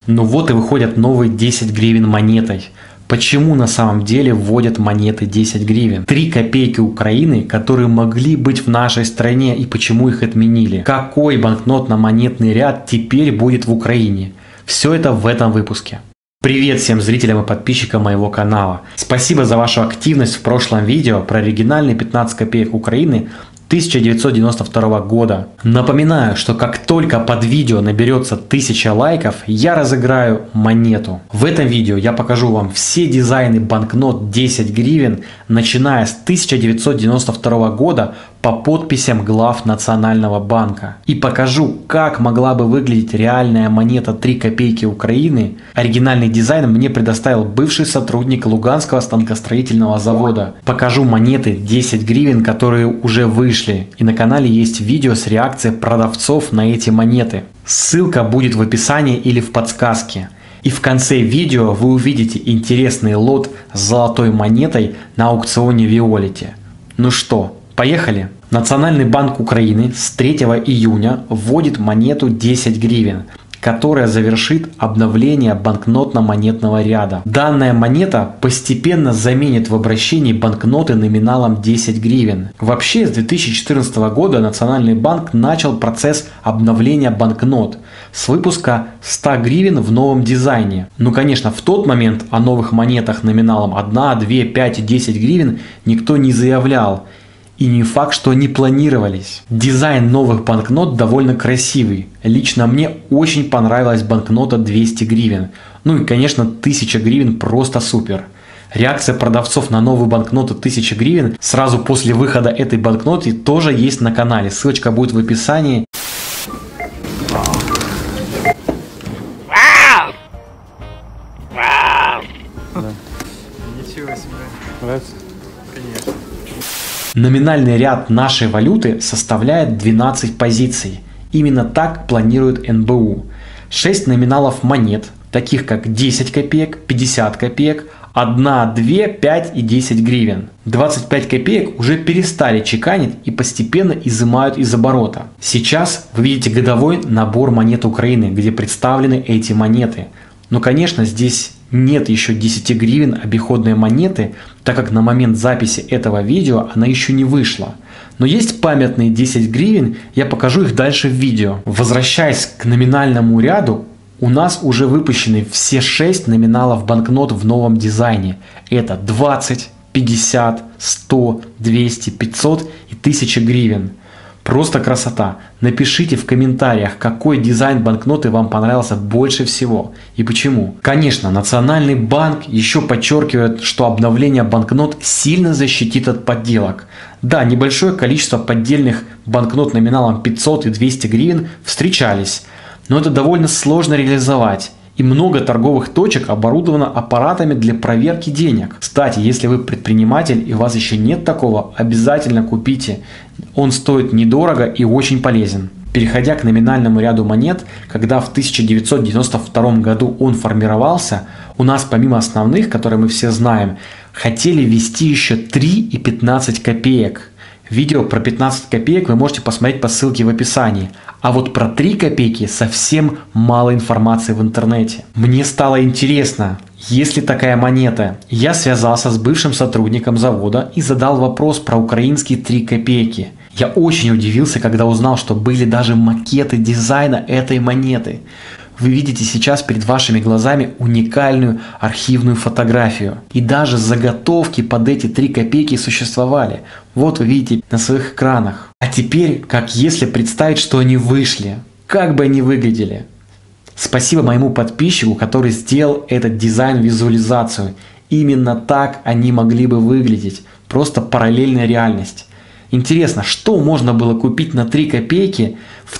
Ну вот и выходят новые 10 гривен монетой. Почему на самом деле вводят монеты 10 гривен? 3 копейки Украины, которые могли быть в нашей стране, и почему их отменили? Какой банкнотно-монетный ряд теперь будет в Украине? Все это в этом выпуске. Привет всем зрителям и подписчикам моего канала. Спасибо за вашу активность в прошлом видео про оригинальные 15 копеек Украины 1992 года. Напоминаю, что как только под видео наберется 1000 лайков, я разыграю монету. В этом видео я покажу вам все дизайны банкнот 10 гривен, начиная с 1992 года по подписям глав Национального банка. И покажу, как могла бы выглядеть реальная монета 3 копейки Украины. Оригинальный дизайн мне предоставил бывший сотрудник Луганского станкостроительного завода. Покажу монеты 10 гривен, которые уже вышли. И на канале есть видео с реакцией продавцов на эти монеты. Ссылка будет в описании или в подсказке. И в конце видео вы увидите интересный лот с золотой монетой на аукционе Виолити. Ну что, поехали! Национальный банк Украины с 3 июня вводит монету 10 гривен, которая завершит обновление банкнотно-монетного ряда. Данная монета постепенно заменит в обращении банкноты номиналом 10 гривен. Вообще с 2014 года Национальный банк начал процесс обновления банкнот с выпуска 100 гривен в новом дизайне. Ну конечно, в тот момент о новых монетах номиналом 1, 2, 5 и 10 гривен никто не заявлял. И не факт, что они планировались. Дизайн новых банкнот довольно красивый. Лично мне очень понравилась банкнота 200 гривен. Ну и конечно 1000 гривен просто супер. Реакция продавцов на новую банкноту 1000 гривен сразу после выхода этой банкноты тоже есть на канале. Ссылочка будет в описании. Ничего себе. Нравится? Конечно. Номинальный ряд нашей валюты составляет 12 позиций. Именно так планирует НБУ. 6 номиналов монет, таких как 10 копеек, 50 копеек, 1, 2, 5 и 10 гривен. 25 копеек уже перестали чеканить и постепенно изымают из оборота. Сейчас вы видите годовой набор монет Украины, где представлены эти монеты. Но конечно здесь нет еще 10 гривен обиходной монеты, так как на момент записи этого видео она еще не вышла. Но есть памятные 10 гривен, я покажу их дальше в видео. Возвращаясь к номинальному ряду, у нас уже выпущены все 6 номиналов банкнот в новом дизайне. Это 20, 50, 100, 200, 500 и 1000 гривен. Просто красота. Напишите в комментариях, какой дизайн банкноты вам понравился больше всего и почему. Конечно, Национальный банк еще подчеркивает, что обновление банкнот сильно защитит от подделок. Да, небольшое количество поддельных банкнот номиналом 500 и 200 гривен встречались, но это довольно сложно реализовать. И много торговых точек оборудовано аппаратами для проверки денег. Кстати, если вы предприниматель и у вас еще нет такого, обязательно купите. Он стоит недорого и очень полезен. Переходя к номинальному ряду монет, когда в 1992 году он формировался, у нас помимо основных, которые мы все знаем, хотели ввести еще 3 и 15 копеек. Видео про 15 копеек вы можете посмотреть по ссылке в описании. А вот про 3 копейки совсем мало информации в интернете. Мне стало интересно, есть ли такая монета. Я связался с бывшим сотрудником завода и задал вопрос про украинские 3 копейки. Я очень удивился, когда узнал, что были даже макеты дизайна этой монеты. Вы видите сейчас перед вашими глазами уникальную архивную фотографию. И даже заготовки под эти 3 копейки существовали. Вот вы видите на своих экранах. А теперь, как если представить, что они вышли. Как бы они выглядели? Спасибо моему подписчику, который сделал этот дизайн-визуализацию. Именно так они могли бы выглядеть. Просто параллельная реальность. Интересно, что можно было купить на 3 копейки в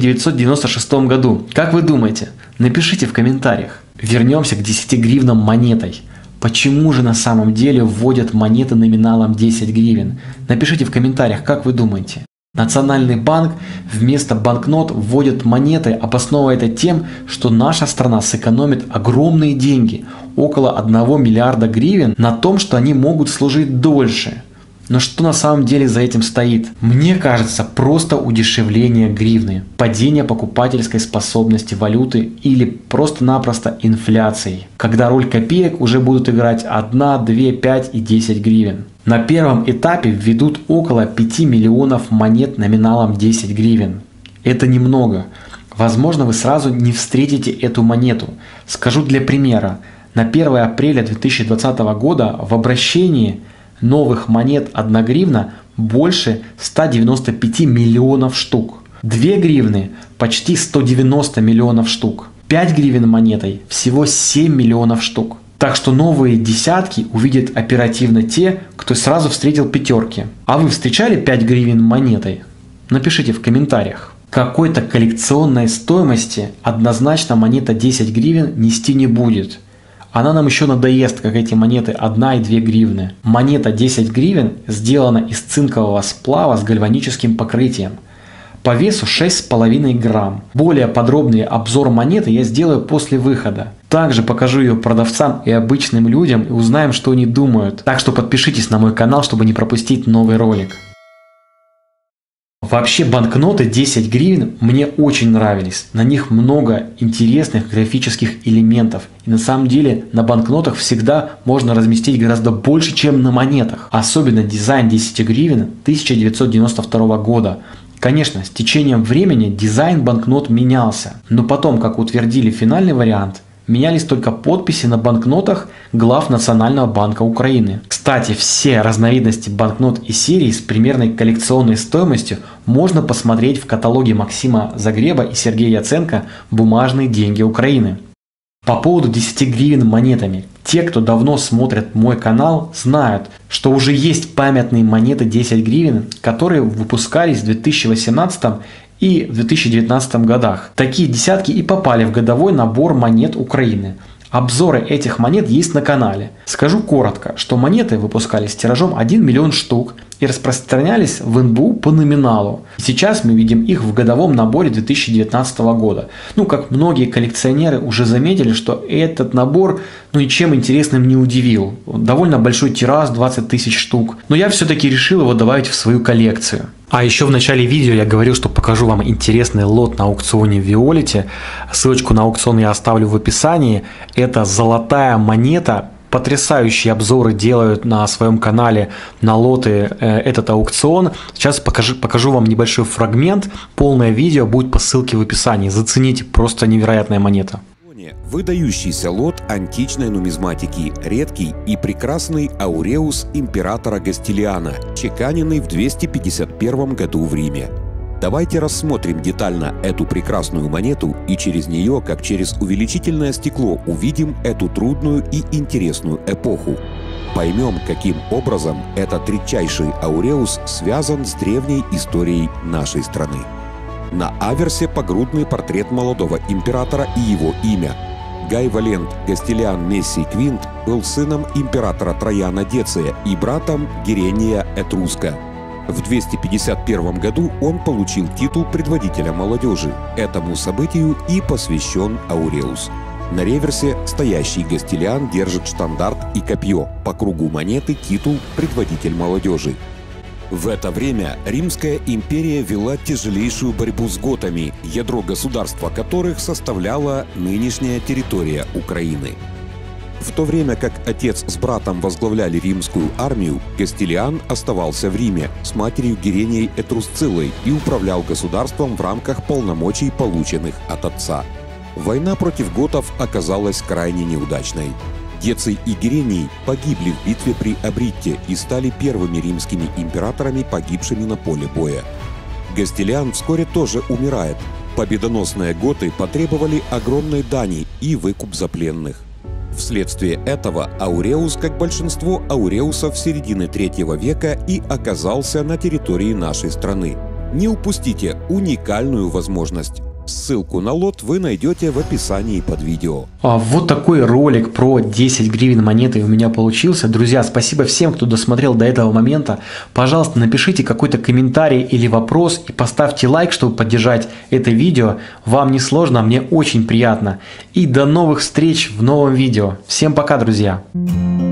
1996 году? Как вы думаете? Напишите в комментариях. Вернемся к 10 гривнам монетой. Почему же на самом деле вводят монеты номиналом 10 гривен? Напишите в комментариях, как вы думаете. Национальный банк вместо банкнот вводит монеты, обосновывая это тем, что наша страна сэкономит огромные деньги, около 1 миллиарда гривен, на том, что они могут служить дольше. Но что на самом деле за этим стоит? Мне кажется, просто удешевление гривны, падение покупательской способности валюты или просто-напросто инфляцией, когда роль копеек уже будут играть 1, 2, 5 и 10 гривен. На первом этапе введут около 5 миллионов монет номиналом 10 гривен. Это немного. Возможно, вы сразу не встретите эту монету. Скажу для примера. На 1 апреля 2020 года в обращении новых монет 1 гривна больше 195 миллионов штук. 2 гривны почти 190 миллионов штук. 5 гривен монетой всего 7 миллионов штук. Так что новые десятки увидят оперативно те, кто сразу встретил пятерки. А вы встречали 5 гривен монетой? Напишите в комментариях. Какой-то коллекционной стоимости однозначно монета 10 гривен нести не будет. Она нам еще надоест, как эти монеты 1 и 2 гривны. Монета 10 гривен сделана из цинкового сплава с гальваническим покрытием. По весу 6,5 грамм. Более подробный обзор монеты я сделаю после выхода. Также покажу ее продавцам и обычным людям и узнаем, что они думают. Так что подпишитесь на мой канал, чтобы не пропустить новый ролик. Вообще банкноты 10 гривен мне очень нравились. На них много интересных графических элементов. И на самом деле на банкнотах всегда можно разместить гораздо больше, чем на монетах. Особенно дизайн 10 гривен 1992 года. Конечно, с течением времени дизайн банкнот менялся. Но потом, как утвердили финальный вариант, менялись только подписи на банкнотах глав Национального банка Украины. Кстати, все разновидности банкнот и серий с примерной коллекционной стоимостью можно посмотреть в каталоге Максима Загреба и Сергея Яценко «Бумажные деньги Украины». По поводу 10 гривен монетами. Те, кто давно смотрит мой канал, знают, что уже есть памятные монеты 10 гривен, которые выпускались в 2018 и в 2019 годах. Такие десятки и попали в годовой набор монет Украины. Обзоры этих монет есть на канале. Скажу коротко, что монеты выпускались тиражом 1 миллион штук и распространялись в НБУ по номиналу. Сейчас мы видим их в годовом наборе 2019 года. Как многие коллекционеры уже заметили, что этот набор ничем интересным не удивил. Довольно большой тираж, 20 тысяч штук. Но я все-таки решил его добавить в свою коллекцию. А еще в начале видео я говорил, что покажу вам интересный лот на аукционе в Виолете. Ссылочку на аукцион я оставлю в описании. Это золотая монета. Потрясающие обзоры делают на своем канале на лоты этот аукцион. Сейчас покажу вам небольшой фрагмент. Полное видео будет по ссылке в описании. Зацените, просто невероятная монета. Выдающийся лот античной нумизматики, редкий и прекрасный ауреус императора Гастилиана, чеканенный в 251 году в Риме. Давайте рассмотрим детально эту прекрасную монету и через нее, как через увеличительное стекло, увидим эту трудную и интересную эпоху. Поймем, каким образом этот редчайший ауреус связан с древней историей нашей страны. На аверсе погрудный портрет молодого императора и его имя. Гай Валент Гастилиан Мессий Квинт был сыном императора Трояна Деция и братом Герения Этруска. В 251 году он получил титул предводителя молодежи. Этому событию и посвящен ауреус. На реверсе стоящий Гастилиан держит штандарт и копье. По кругу монеты титул «Предводитель молодежи». В это время Римская империя вела тяжелейшую борьбу с готами, ядро государства которых составляла нынешняя территория Украины. В то время как отец с братом возглавляли римскую армию, Гастилиан оставался в Риме с матерью Геренией Этрусциллой и управлял государством в рамках полномочий, полученных от отца. Война против готов оказалась крайне неудачной. Деций и Герений погибли в битве при Абритте и стали первыми римскими императорами, погибшими на поле боя. Гастилиан вскоре тоже умирает. Победоносные готы потребовали огромной дани и выкуп за пленных. Вследствие этого ауреус, как большинство ауреусов середины III века, и оказался на территории нашей страны. Не упустите уникальную возможность. Ссылку на лот вы найдете в описании под видео. Вот такой ролик про 10 гривен монеты у меня получился. Друзья, спасибо всем, кто досмотрел до этого момента. Пожалуйста, напишите какой-то комментарий или вопрос и поставьте лайк, чтобы поддержать это видео. Вам не сложно, мне очень приятно. И до новых встреч в новом видео. Всем пока, друзья!